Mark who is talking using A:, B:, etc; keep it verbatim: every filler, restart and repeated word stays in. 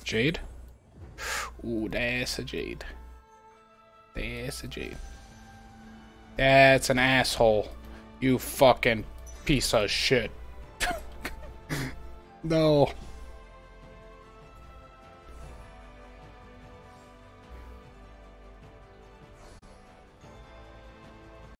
A: Jade? Ooh, that's a Jade. That's a Jade. That's an asshole. You fucking piece of shit. No.